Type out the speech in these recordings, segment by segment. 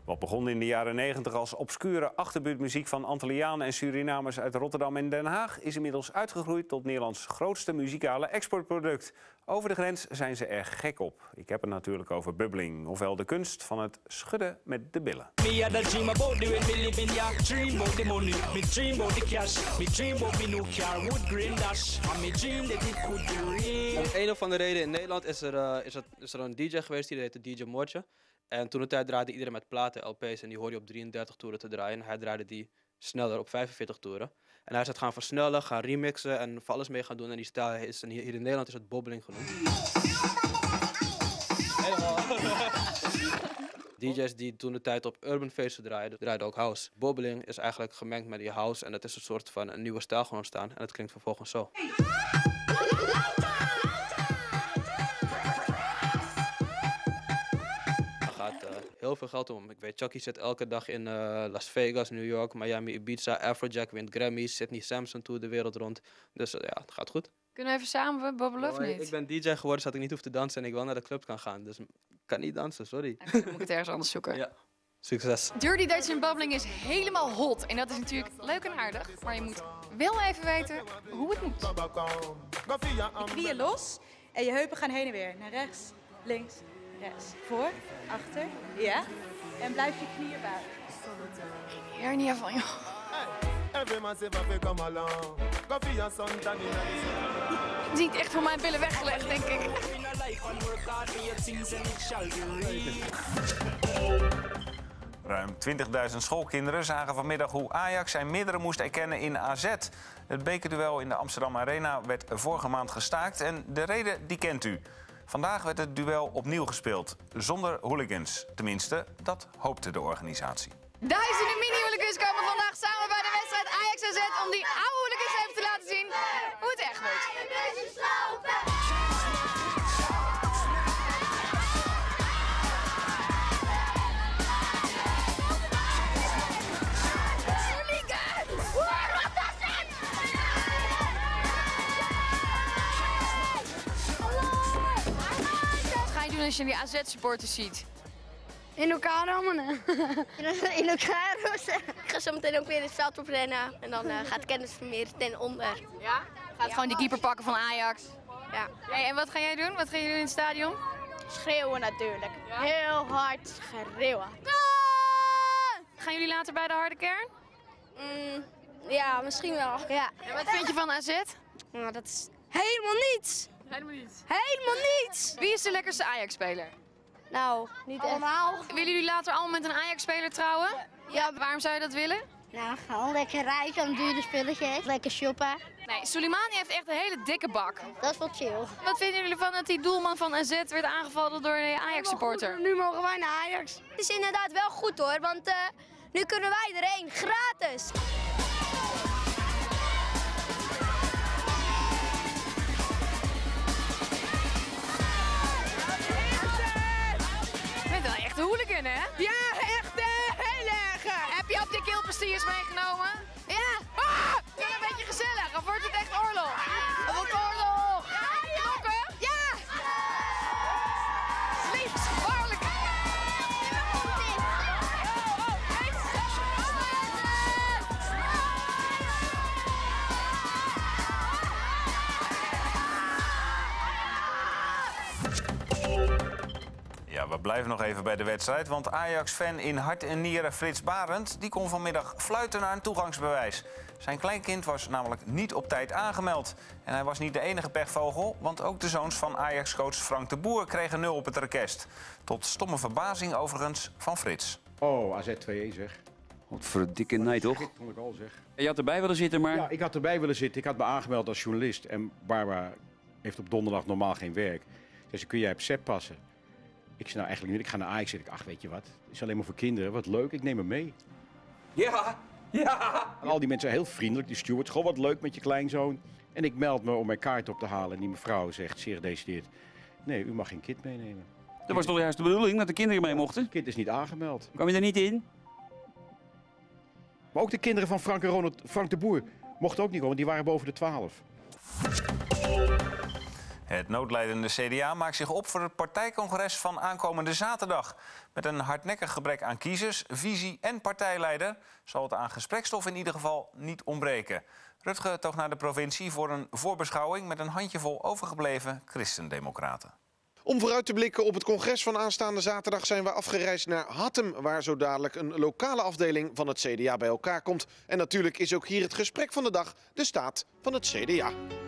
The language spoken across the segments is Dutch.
Wat begon in de jaren 90 als obscure achterbuurtmuziek van Antillianen en Surinamers uit Rotterdam en Den Haag is inmiddels uitgegroeid tot Nederlands grootste muzikale exportproduct. Over de grens zijn ze er gek op. Ik heb het natuurlijk over bubbling, ofwel de kunst van het schudden met de billen. Om een of andere reden in Nederland is er een DJ geweest, die heette DJ Moortje. En toen de tijd draaide iedereen met platen, LP's, en die hoorde je op 33 toeren te draaien. Hij draaide die sneller op 45 toeren. En hij is het gaan versnellen, gaan remixen en voor alles mee gaan doen. En die stijl is, hier in Nederland is het bobbeling genoemd. DJ's die toen de tijd op urban feesten draaiden ook house. Bobbeling is eigenlijk gemengd met die house en het is een soort van een nieuwe stijl gewoon ontstaan. En het klinkt vervolgens zo. Heel veel geld om. Ik weet, Chucky zit elke dag in Las Vegas, New York, Miami, Ibiza. Afrojack wint Grammys, Sidney Samson tour de wereld rond. Dus ja, het gaat goed. Kunnen we even samen bobbelen of niet? Ik ben DJ geworden zodat ik niet hoef te dansen en ik wel naar de club kan gaan. Dus ik kan niet dansen, sorry. Dan moet ik het ergens anders zoeken. Ja. Succes. Dirty Dutch en Bubbling is helemaal hot. En dat is natuurlijk leuk en aardig. Maar je moet wel even weten hoe het moet. Je knieën los en je heupen gaan heen en weer. Naar rechts, links, rechts. Voor, achter, ja. En blijf je knieën buigen. Hernia van, joh. Het is niet echt van mijn billen weggelegd, denk ik. Ruim 20.000 schoolkinderen zagen vanmiddag hoe Ajax zijn meerdere moest erkennen in AZ. Het bekerduel in de Amsterdam Arena werd vorige maand gestaakt en de reden die kent u. Vandaag werd het duel opnieuw gespeeld, zonder hooligans. Tenminste, dat hoopte de organisatie. Duizenden mini-hooligans komen vandaag samen bij de wedstrijd Ajax-AZ om die oude hooligans even te laten zien hoe het echt moet. Wat ga je doen als je die AZ-supporters ziet? In elkaar rammen. In elkaar rossen. Ik ga zo meteen ook weer het veld oprennen. En dan gaat kennis meer ten onder. Ja? Gaat gewoon die keeper pakken van Ajax? Ja. Hey, en wat ga jij doen? Wat ga je doen in het stadion? Schreeuwen natuurlijk. Ja? Heel hard schreeuwen. Gaan jullie later bij de harde kern? Ja, misschien wel. Ja. En wat vind je van AZ? Nou, dat is helemaal niets. Helemaal niets. Helemaal niets. Wie is de lekkerste Ajax-speler? Nou, niet allemaal. Willen jullie later allemaal met een Ajax-speler trouwen? Ja. Waarom zou je dat willen? Nou, gewoon lekker rijden aan dure spulletjes. Lekker shoppen. Nee, Soleimani heeft echt een hele dikke bak. Dat is wel chill. Wat vinden jullie van dat die doelman van AZ werd aangevallen door een Ajax-supporter? Nu mogen wij naar Ajax. Het is inderdaad wel goed hoor, want nu kunnen wij erheen, gratis. Je bent wel echt een hooligan, hè? Ja, echt heel erg. Heb je op die keelpastillers meegenomen? Ja. Ah! Ja, een beetje gezellig, of wordt het echt oorlog? Het wordt oorlog! Klokken? Ja! Het is levensgevaarlijk! Ja, we blijven nog even bij de wedstrijd, want Ajax-fan in hart en nieren Frits Barend die kon vanmiddag fluiten naar een toegangsbewijs. Zijn kleinkind was namelijk niet op tijd aangemeld. En hij was niet de enige pechvogel, want ook de zoons van Ajax-coach Frank de Boer kregen 0 op het rekest. Tot stomme verbazing overigens van Frits. Oh, AZ 2-1 zeg. Wat verdikke nee, toch? Dat vond ik al zeg. Je had erbij willen zitten, maar... Ja, ik had erbij willen zitten. Ik had me aangemeld als journalist. En Barbara heeft op donderdag normaal geen werk. Dus kun jij op SEP passen? Ik zei nou eigenlijk niet. Ik ga naar Ajax. Zeg ik, ach weet je wat. Het is alleen maar voor kinderen. Wat leuk. Ik neem hem mee. Ja, ja. En al die mensen zijn heel vriendelijk. Die steward. Goh, wat leuk met je kleinzoon. En ik meld me om mijn kaart op te halen. En die mevrouw zegt zeer gedecideerd. Nee, u mag geen kind meenemen. Dat was toch juist de bedoeling, dat de kinderen mee mochten? Het kind is niet aangemeld. Kwam je er niet in? Maar ook de kinderen van Frank en Frank de Boer mochten ook niet komen. Want die waren boven de 12. Het noodlijdende CDA maakt zich op voor het partijcongres van aankomende zaterdag. Met een hardnekkig gebrek aan kiezers, visie en partijleider zal het aan gesprekstof in ieder geval niet ontbreken. Rutge toog naar de provincie voor een voorbeschouwing met een handjevol overgebleven christendemocraten. Om vooruit te blikken op het congres van aanstaande zaterdag zijn we afgereisd naar Hattem, waar zo dadelijk een lokale afdeling van het CDA bij elkaar komt. En natuurlijk is ook hier het gesprek van de dag, de staat van het CDA.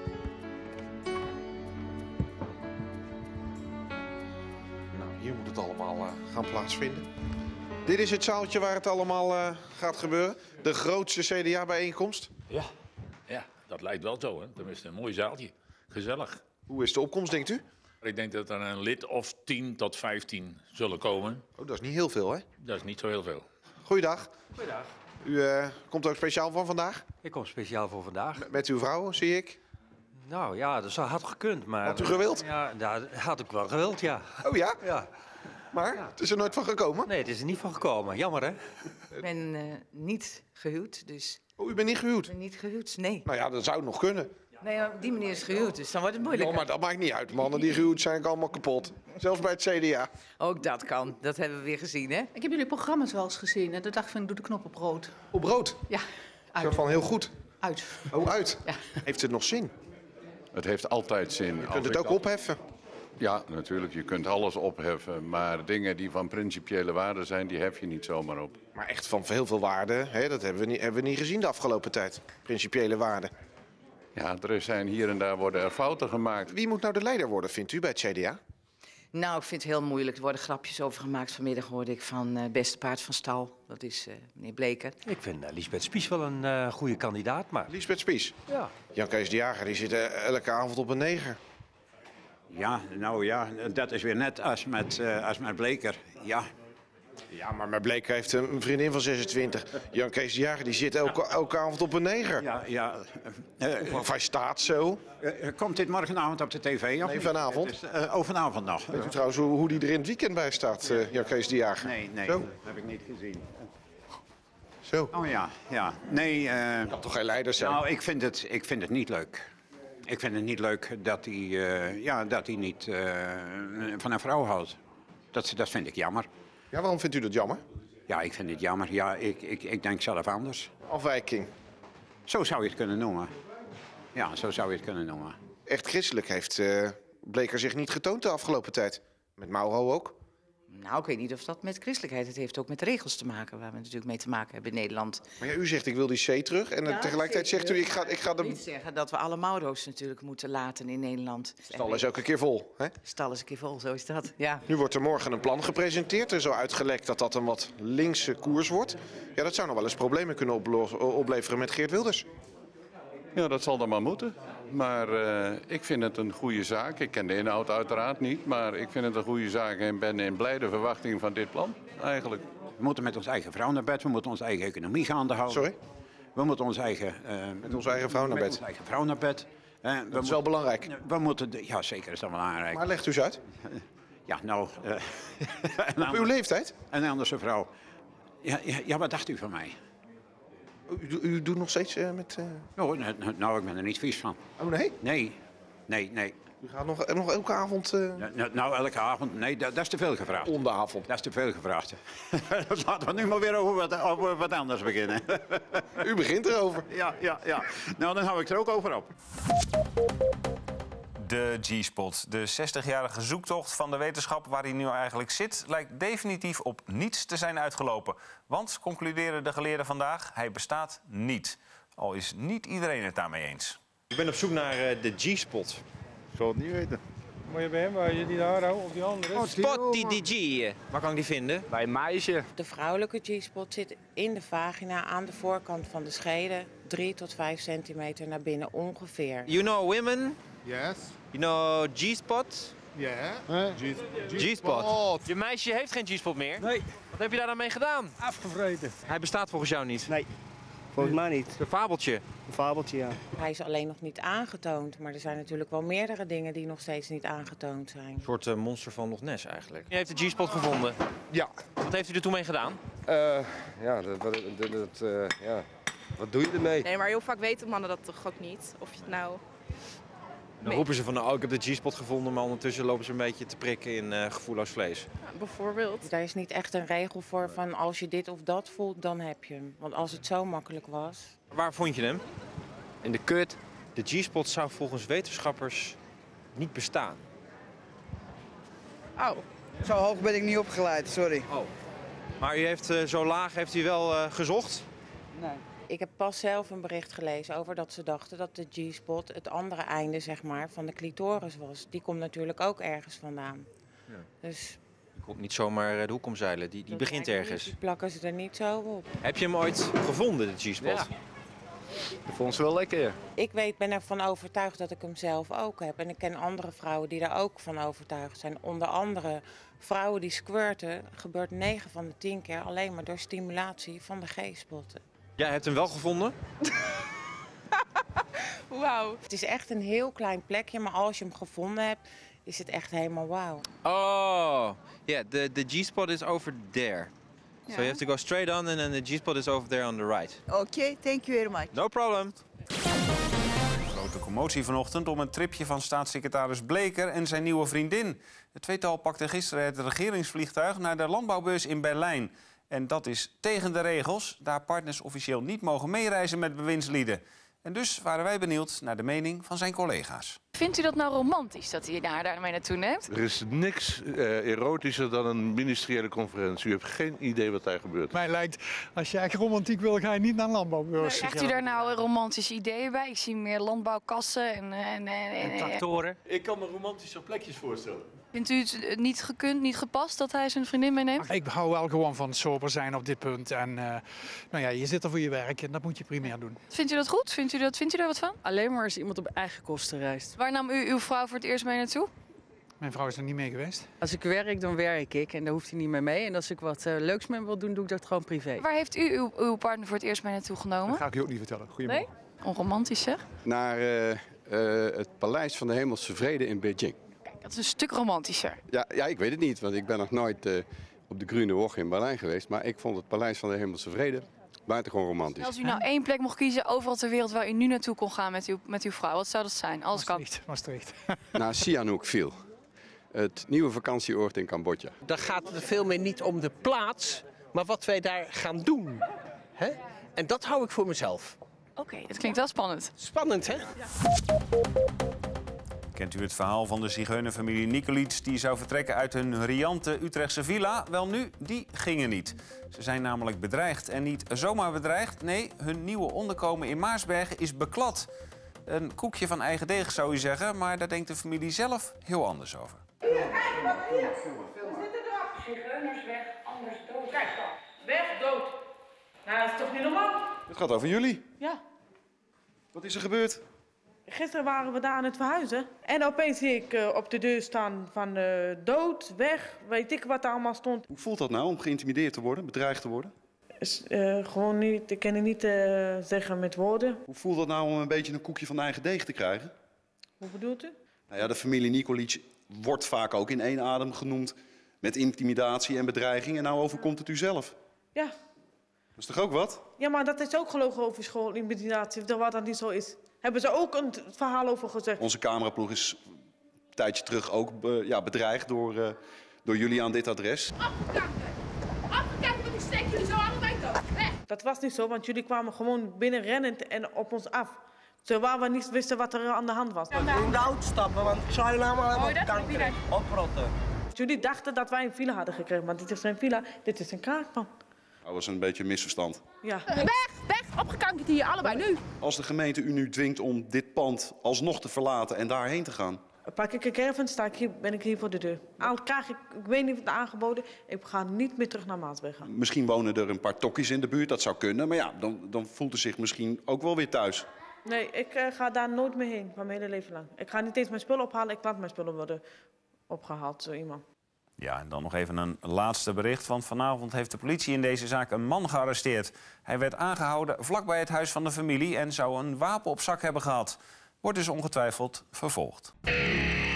Nou, hier moet het allemaal gaan plaatsvinden. Dit is het zaaltje waar het allemaal gaat gebeuren. De grootste CDA-bijeenkomst. Ja, dat lijkt wel zo. Hè. Tenminste, een mooi zaaltje. Gezellig. Hoe is de opkomst, denkt u? Ik denk dat er een lid of 10 tot 15 zullen komen. Oh, dat is niet heel veel, hè? Dat is niet zo heel veel. Goeiedag. Goeiedag. U komt ook speciaal van vandaag? Ik kom speciaal voor vandaag. Met uw vrouw, zie ik. Nou ja, dat had gekund, maar... Had u gewild? Ja, dat had ik wel gewild, ja. Oh ja? Ja. Maar het is er nooit van gekomen? Nee, het is er niet van gekomen. Jammer, hè? Ik ben niet gehuwd, dus... Oh, u bent niet gehuwd? Ik ben niet gehuwd, nee. Nou ja, dat zou nog kunnen. Nee, maar op die manier is gehuwd, dus dan wordt het moeilijk. Oh, maar dat maakt niet uit. Mannen die gehuwd zijn allemaal kapot. Zelfs bij het CDA. Ook dat kan. Dat hebben we weer gezien, hè? Ik heb jullie programma's wel eens gezien en de dag van doe de knop op rood. Op rood? Ja, uit. Zo van heel goed. Uit. Oh, uit? Ja. Heeft het nog zin? Het heeft altijd zin. Je kunt het ook opheffen. Ja, natuurlijk. Je kunt alles opheffen. Maar dingen die van principiële waarde zijn, die hef je niet zomaar op. Maar echt van heel veel waarde, hè? Dat hebben we niet gezien de afgelopen tijd. Principiële waarde. Ja, er zijn hier en daar worden er fouten gemaakt. Wie moet nou de leider worden, vindt u, bij het CDA? Nou, ik vind het heel moeilijk. Er worden grapjes over gemaakt. Vanmiddag hoorde ik van beste paard van stal. Dat is meneer Bleker. Ik vind Liesbeth Spies wel een goede kandidaat, maar... Liesbeth Spies? Ja. Jan Kees de Jager, die zit elke avond op een 9. Ja, nou ja, dat is weer net als met Bleker. Ja. Ja, maar met Bleker heeft een vriendin van 26. Jan Kees de Jager, die zit elke avond op een 9. Ja. Of hij staat zo. Komt dit morgenavond op de tv? Of Nee, vanavond. Vanavond nog. Weet u trouwens hoe die er in het weekend bij staat, Jan Kees de Jager? Nee, Zo? dat heb ik niet gezien. Zo. Oh ja. Nee, kan toch geen leider zijn? Nou, ik vind het niet leuk. Ik vind het niet leuk dat hij niet van een vrouw houdt. Dat vind ik jammer. Ja, waarom vindt u dat jammer? Ja, ik vind het jammer. Ja, ik denk zelf anders. Afwijking. Zo zou je het kunnen noemen. Ja, zo zou je het kunnen noemen. Echt christelijk heeft Bleker zich niet getoond de afgelopen tijd. Met Mauro ook. Nou, ik weet niet of dat met christelijkheid... Het heeft ook met regels te maken, waar we natuurlijk mee te maken hebben in Nederland. Maar ja, u zegt ik wil die C terug en tegelijkertijd zegt u ik ga de... niet zeggen dat we alle Mauro's natuurlijk moeten laten in Nederland. Stal is ook een keer vol, hè? Stal is een keer vol, zo is dat, ja. Nu wordt er morgen een plan gepresenteerd. Er is al uitgelekt dat dat een wat linkse koers wordt. Ja, dat zou nog wel eens problemen kunnen opleveren met Geert Wilders. Ja, dat zal dan maar moeten. Maar ik vind het een goede zaak. Ik ken de inhoud uiteraard niet, maar ik vind het een goede zaak en ben in blijde verwachting van dit plan, eigenlijk. We moeten met onze eigen vrouw naar bed, we moeten onze eigen economie gaande houden. Sorry? We moeten onze eigen... met onze eigen vrouw naar bed? Met onze eigen vrouw naar bed. Dat is wel belangrijk. We moeten... Ja, zeker is dat belangrijk. Maar legt u eens uit. Ja, nou... Op uw leeftijd? Een andere vrouw. Ja, wat dacht u van mij? U doet nog steeds met... Nou, ik ben er niet vies van. Oh, nee? Nee. U gaat nog elke avond... Nou, elke avond. Nee, dat is te veel gevraagd. Om de avond. Dat is te veel gevraagd. Laten we nu maar weer over wat anders beginnen. U begint erover. Ja. Nou, dan hou ik er ook over op. De G-spot, de 60-jarige zoektocht van de wetenschap waar hij nu eigenlijk zit, lijkt definitief op niets te zijn uitgelopen. Want, concluderen de geleerden vandaag, hij bestaat niet. Al is niet iedereen het daarmee eens. Ik ben op zoek naar de G-spot. Ik zal het niet weten. Moet je bij hem, waar je die daar of die andere? Spot die G. Waar kan ik die vinden? Bij een meisje. De vrouwelijke G-spot zit in de vagina aan de voorkant van de schede. 3 tot 5 centimeter naar binnen ongeveer. You know women? Yes. You know G-spot? Yeah. G-spot. Je meisje heeft geen G-spot meer? Nee. Wat heb je daar dan mee gedaan? Afgevreten. Hij bestaat volgens jou niet? Nee. Volgens mij niet. Een fabeltje? Een fabeltje, ja. Hij is alleen nog niet aangetoond, maar er zijn natuurlijk wel meerdere dingen die nog steeds niet aangetoond zijn. Een soort monster van Loch Ness eigenlijk. Je heeft de G-spot gevonden? Ja. Wat heeft u er toen mee gedaan? Wat doe je ermee? Nee, maar heel vaak weten mannen dat toch ook niet. Of je het nou Dan roepen ze van, nou, ik heb de G-spot gevonden, maar ondertussen lopen ze een beetje te prikken in gevoelloos vlees. Bijvoorbeeld. Daar is niet echt een regel voor van als je dit of dat voelt, dan heb je hem. Want als het zo makkelijk was... Waar vond je hem? In de kut. De G-spot zou volgens wetenschappers niet bestaan. Oh, zo hoog ben ik niet opgeleid, sorry. Oh. Maar u heeft zo laag heeft u wel gezocht? Nee. Ik heb pas zelf een bericht gelezen over dat ze dachten dat de G-spot het andere einde zeg maar, van de clitoris was. Die komt natuurlijk ook ergens vandaan. Ja. Dus Die komt niet zomaar de hoek omzeilen, die begint ergens. die plakken ze er niet zo op. Heb je hem ooit gevonden, de G-spot? Ja. Ik vond ze wel lekker. Ik ben ervan overtuigd dat ik hem zelf ook heb. En ik ken andere vrouwen die daar ook van overtuigd zijn. Onder andere vrouwen die squirten, gebeurt 9 van de 10 keer alleen maar door stimulatie van de G-spotten. Jij hebt hem wel gevonden? Wauw. Het is echt een heel klein plekje, maar als je hem gevonden hebt, is het echt helemaal wauw. Oh, yeah, the G-spot is over there. So you have to go straight on and then the G-spot is over there on the right. Oké, thank you very much. No problem. Grote commotie vanochtend om een tripje van staatssecretaris Bleker en zijn nieuwe vriendin. Het tweetal pakte gisteren het regeringsvliegtuig naar de landbouwbeurs in Berlijn. En dat is tegen de regels, daar partners officieel niet mogen meereizen met bewindslieden. En dus waren wij benieuwd naar de mening van zijn collega's. Vindt u dat nou romantisch dat hij daarmee naartoe neemt? Er is niks erotischer dan een ministeriële conferentie. U hebt geen idee wat daar gebeurt. Mij lijkt, als je echt romantiek wil, ga je niet naar een landbouwbeurs. Krijgt u daar nou romantische ideeën bij? Ik zie meer landbouwkassen en tractoren. Ik kan me romantische plekjes voorstellen. Vindt u het niet gekund, niet gepast dat hij zijn vriendin meeneemt? Ik hou wel gewoon van sober zijn op dit punt. En nou ja, je zit er voor je werk en dat moet je primair doen. Vindt u dat goed? Vindt u daar wat van? Alleen maar als iemand op eigen kosten reist. Waar nam u uw vrouw voor het eerst mee naartoe? Mijn vrouw is er niet mee geweest. Als ik werk, dan werk ik en daar hoeft hij niet mee mee. En als ik wat leuks met hem wil doen, doe ik dat gewoon privé. Waar heeft u uw partner voor het eerst mee naartoe genomen? Dat ga ik u ook niet vertellen. Goedemorgen. Nee? Onromantisch zeg. Naar het Paleis van de Hemelse Vrede in Beijing. Dat is een stuk romantischer. Ja, ik weet het niet, want ik ben nog nooit op de Grüne Woche in Berlijn geweest. Maar ik vond het Paleis van de Hemelse Vrede buitengewoon romantisch. Als u nou één plek mocht kiezen overal ter wereld waar u nu naartoe kon gaan met uw vrouw, wat zou dat zijn? Alles kan. Maastricht. Naar Sihanoukville, het nieuwe vakantieoord in Cambodja. Dan gaat het veel meer niet om de plaats, maar wat wij daar gaan doen. Hè? En dat hou ik voor mezelf. Oké, dat klinkt wel spannend. Spannend, hè? Ja. Kent u het verhaal van de zigeunerfamilie Nikolic die zou vertrekken uit hun riante Utrechtse villa? Wel nu, die gingen niet. Ze zijn namelijk bedreigd. En niet zomaar bedreigd, nee, hun nieuwe onderkomen in Maarsbergen is beklad. Een koekje van eigen deeg zou u zeggen, maar daar denkt de familie zelf heel anders over. Hier, kijk, wat hier. We zitten erop. Zigeuners weg, anders dood. Kijk dan, weg, dood. Nou, dat is toch niet normaal? Het gaat over jullie. Ja. Wat is er gebeurd? Gisteren waren we daar aan het verhuizen. En opeens zie ik op de deur staan van dood, weg, weet ik wat er allemaal stond. Hoe voelt dat nou om geïntimideerd te worden, bedreigd te worden? Gewoon niet, ik kan het niet zeggen met woorden. Hoe voelt dat nou om een beetje een koekje van eigen deeg te krijgen? Hoe bedoelt u? Nou ja, de familie Nikolic wordt vaak ook in één adem genoemd met intimidatie en bedreiging. En nou overkomt het u zelf. Ja. Dat is toch ook wat? Ja, maar dat is ook gelogen over school, intimidatie, wat dat niet zo is. Hebben ze ook een verhaal over gezegd? Onze cameraploeg is een tijdje terug ook bedreigd door jullie aan dit adres. Afgekijken, want ik steek jullie zo allebei dood. Weg! Dat was niet zo, want jullie kwamen gewoon binnen rennend en op ons af. Terwijl we niet wisten wat er aan de hand was. In de auto stappen, want ik zou je naam allemaal kanker oprotten. Jullie dachten dat wij een villa hadden gekregen, maar dit is geen villa, dit is een kraakpand. Dat was een beetje een misverstand. Ja. Weg, opgekankerd hier, allebei nu. Als de gemeente u nu dwingt om dit pand alsnog te verlaten en daarheen te gaan. Pak ik een caravan, ben ik hier voor de deur. Al krijg ik weet niet wat aangeboden, ik ga niet meer terug naar Maarsbergen. Misschien wonen er een paar tokkies in de buurt, dat zou kunnen. Maar ja, dan voelt u zich misschien ook wel weer thuis. Nee, ik ga daar nooit meer heen, van mijn hele leven lang. Ik ga niet eens mijn spullen ophalen, ik laat mijn spullen worden opgehaald, zo iemand. Ja, en dan nog even een laatste bericht. Want vanavond heeft de politie in deze zaak een man gearresteerd. Hij werd aangehouden vlakbij het huis van de familie en zou een wapen op zak hebben gehad. Wordt dus ongetwijfeld vervolgd.